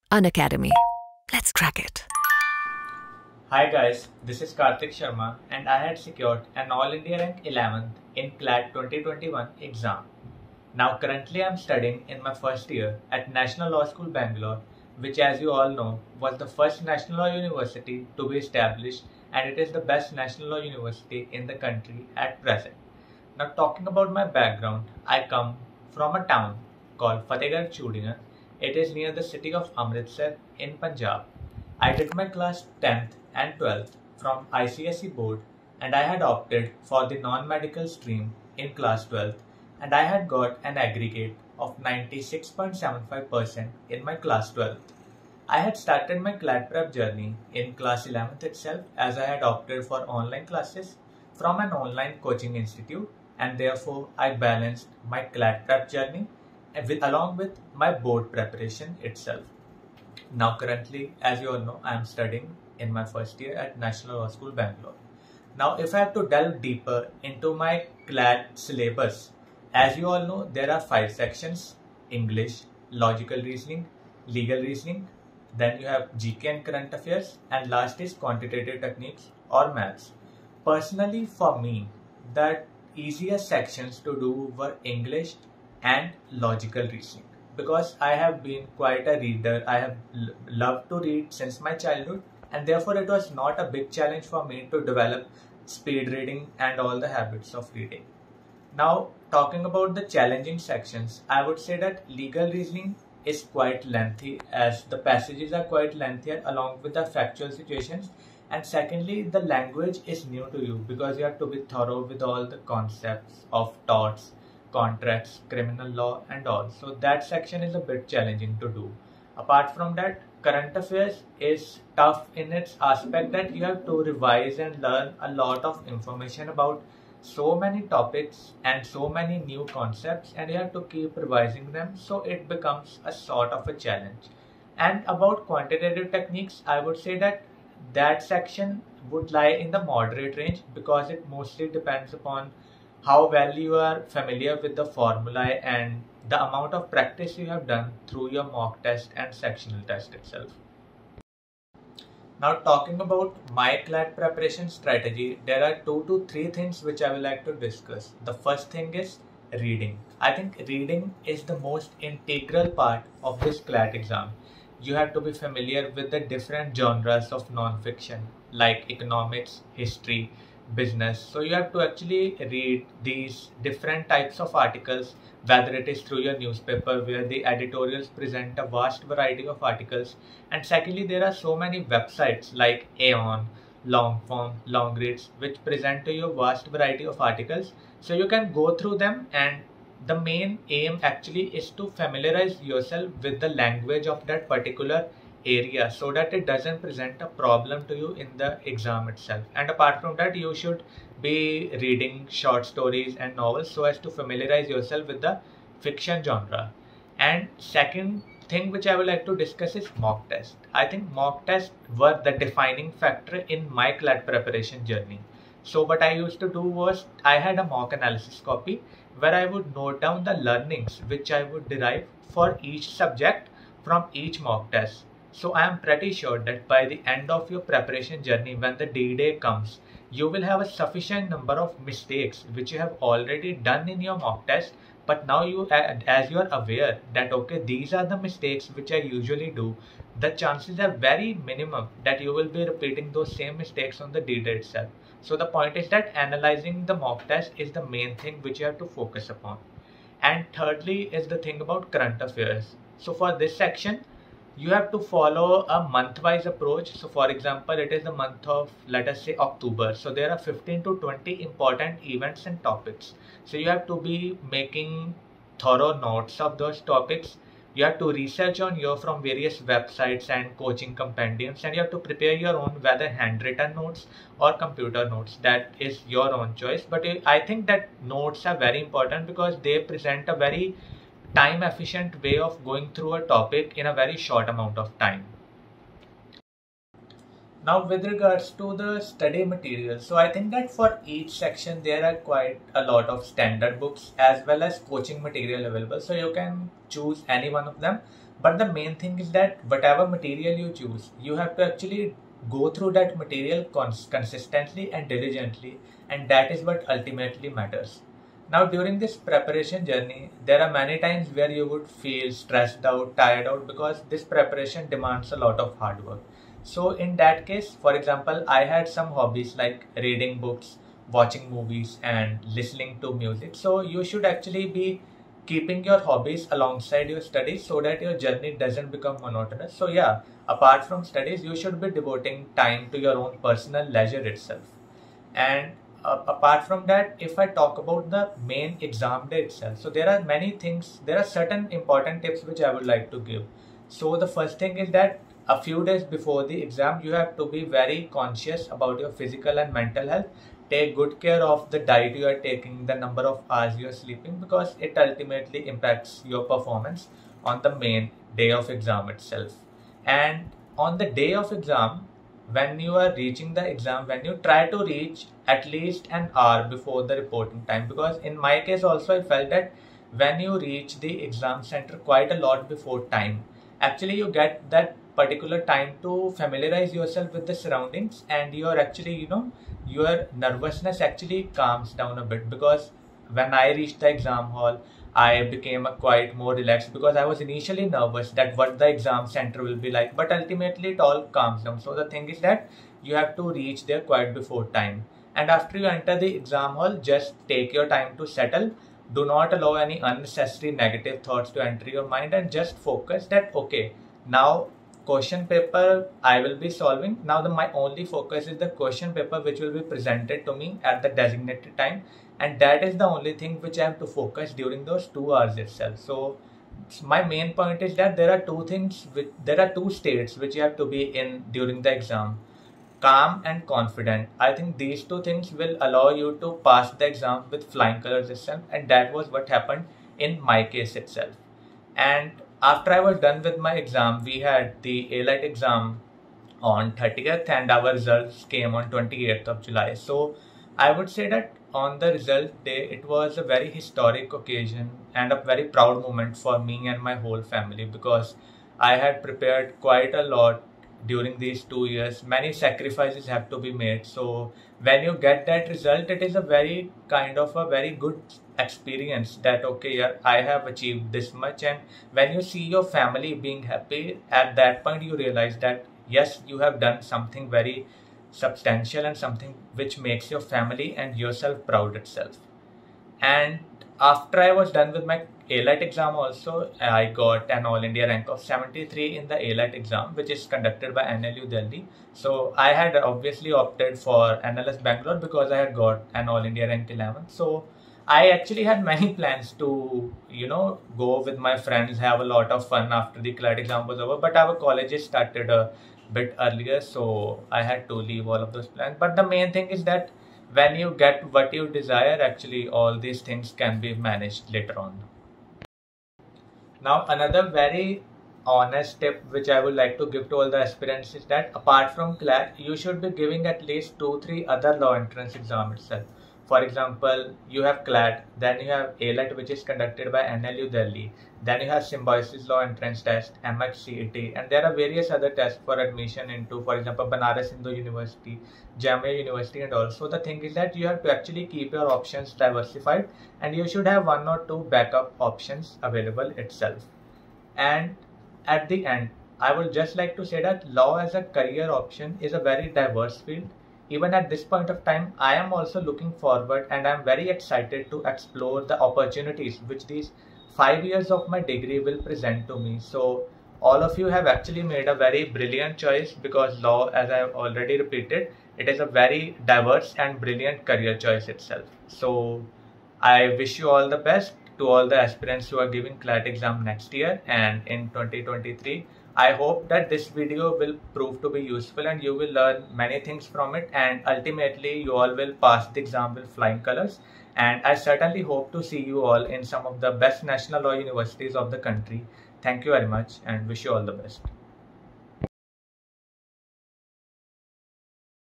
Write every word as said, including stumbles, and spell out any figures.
Unacademy. Let's crack it. Hi guys, this is Karthik Sharma and I had secured an All India rank eleventh in CLAT twenty twenty-one exam. Now currently I am studying in my first year at National Law School Bangalore, which as you all know was the first national law university to be established, and it is the best national law university in the country at present. Now talking about my background, I come from a town called Fatehgarh Chudiyan. It is near the city of Amritsar in Punjab. I did my class tenth and twelfth from I C S E board, and I had opted for the non-medical stream in class twelfth, and I had got an aggregate of ninety-six point seven five percent in my class twelfth. I had started my CLAT prep journey in class eleventh itself, as I had opted for online classes from an online coaching institute, and therefore I balanced my CLAT prep journey with, along with my board preparation itself. Now currently, as you all know, I am studying in my first year at National Law School Bangalore. Now if I have to delve deeper into my CLAT syllabus, as you all know, there are five sections: English, logical reasoning, legal reasoning, then you have G K and current affairs, and last is quantitative techniques or maths. Personally for me, the easiest sections to do were English and logical reasoning, because I have been quite a reader. I have loved to read since my childhood, and therefore it was not a big challenge for me to develop speed reading and all the habits of reading. Now talking about the challenging sections, I would say that legal reasoning is quite lengthy, as the passages are quite lengthy along with the factual situations, and secondly the language is new to you because you have to be thorough with all the concepts of torts, contracts, criminal law and all. So that section is a bit challenging to do. Apart from that, current affairs is tough in its aspect that you have to revise and learn a lot of information about so many topics and so many new concepts, and you have to keep revising them, so it becomes a sort of a challenge. And about quantitative techniques, I would say that that section would lie in the moderate range, because it mostly depends upon how well you are familiar with the formulae and the amount of practice you have done through your mock test and sectional test itself. Now talking about my CLAT preparation strategy, there are two to three things which I would like to discuss. The first thing is reading. I think reading is the most integral part of this CLAT exam. You have to be familiar with the different genres of non-fiction like economics, history, business. So you have to actually read these different types of articles, whether it is through your newspaper where the editorials present a vast variety of articles, and secondly there are so many websites like Aeon, Longform, Longreads, which present to you a vast variety of articles. So you can go through them, and the main aim actually is to familiarize yourself with the language of that particular area, so that it doesn't present a problem to you in the exam itself. And apart from that, you should be reading short stories and novels so as to familiarize yourself with the fiction genre. And second thing which I would like to discuss is mock test. I think mock tests were the defining factor in my CLAT preparation journey. So what I used to do was, I had a mock analysis copy where I would note down the learnings which I would derive for each subject from each mock test. So I am pretty sure that by the end of your preparation journey, when the D-Day comes, you will have a sufficient number of mistakes which you have already done in your mock test, but now you, as you are aware that okay, these are the mistakes which I usually do, the chances are very minimum that you will be repeating those same mistakes on the D-Day itself. So the point is that analyzing the mock test is the main thing which you have to focus upon. And thirdly is the thing about current affairs. So for this section, you have to follow a month-wise approach. So for example, it is the month of, let us say, October. So there are fifteen to twenty important events and topics. So you have to be making thorough notes of those topics. You have to research on your from various websites and coaching compendiums, and you have to prepare your own, whether handwritten notes or computer notes. That is your own choice. But I think that notes are very important because they present a very time efficient way of going through a topic in a very short amount of time. Now with regards to the study material, so I think that for each section there are quite a lot of standard books as well as coaching material available, so you can choose any one of them. But the main thing is that whatever material you choose, you have to actually go through that material cons- consistently and diligently, and that is what ultimately matters. Now, during this preparation journey, there are many times where you would feel stressed out, tired out, because this preparation demands a lot of hard work. So, in that case, for example, I had some hobbies like reading books, watching movies, and listening to music. So, you should actually be keeping your hobbies alongside your studies so that your journey doesn't become monotonous. So, yeah, apart from studies, you should be devoting time to your own personal leisure itself. And uh, apart from that, if I talk about the main exam day itself, so there are many things, there are certain important tips which I would like to give. So, the first thing is that a few days before the exam, you have to be very conscious about your physical and mental health. Take good care of the diet you are taking, the number of hours you are sleeping, because it ultimately impacts your performance on the main day of exam itself. And on the day of exam, when you are reaching the exam, when you try to reach at least an hour before the reporting time, because in my case also I felt that when you reach the exam center quite a lot before time, actually you get that particular time to familiarize yourself with the surroundings, and you are actually, you know, your nervousness actually calms down a bit. Because when I reached the exam hall, I became a quite more relaxed, because I was initially nervous that what the exam center will be like, but ultimately it all calms down. So the thing is that you have to reach there quite before time. And after you enter the exam hall, just take your time to settle. Do not allow any unnecessary negative thoughts to enter your mind, and just focus that, okay, now question paper I will be solving. Now the my only focus is the question paper which will be presented to me at the designated time, and that is the only thing which I have to focus during those two hours itself. So my main point is that there are two things which, there are two states which you have to be in during the exam: calm and confident. I think these two things will allow you to pass the exam with flying colors itself, and that was what happened in my case itself. And after I was done with my exam, we had the A L E T exam on thirtieth, and our results came on twenty-eighth of July. So I would say that on the result day, it was a very historic occasion and a very proud moment for me and my whole family, because I had prepared quite a lot during these two years. Many sacrifices have to be made. So when you get that result, it is a very kind of a very good experience that, okay, yeah, I have achieved this much. And when you see your family being happy, at that point you realize that yes, you have done something very substantial and something which makes your family and yourself proud itself. And after I was done with my A L E T exam also, I got an All India rank of seventy-three in the A L E T exam, which is conducted by N L U Delhi. So I had obviously opted for N L S Bangalore because I had got an All India rank eleven. So I actually had many plans to, you know, go with my friends, have a lot of fun after the C L A T exam was over. But our colleges started a bit earlier, so I had to leave all of those plans. But the main thing is that when you get what you desire, actually all these things can be managed later on. Now, another very honest tip which I would like to give to all the aspirants is that apart from C L A T, you should be giving at least two, three other law entrance exam itself. For example, you have C L A T, then you have A L E T, which is conducted by N L U Delhi, then you have Symbiosis Law Entrance Test, M H C E T, and there are various other tests for admission into, for example, Banaras Hindu University, Jamia University, and all. So the thing is that you have to actually keep your options diversified, and you should have one or two backup options available itself. And at the end, I would just like to say that law as a career option is a very diverse field. Even at this point of time, I am also looking forward, and I am very excited to explore the opportunities which these five years of my degree will present to me. So all of you have actually made a very brilliant choice, because law, as I have already repeated, it is a very diverse and brilliant career choice itself. So I wish you all the best to all the aspirants who are giving C L A T exam next year and in twenty twenty-three. I hope that this video will prove to be useful and you will learn many things from it, and ultimately you all will pass the exam with flying colors. And I certainly hope to see you all in some of the best national law universities of the country. Thank you very much and wish you all the best.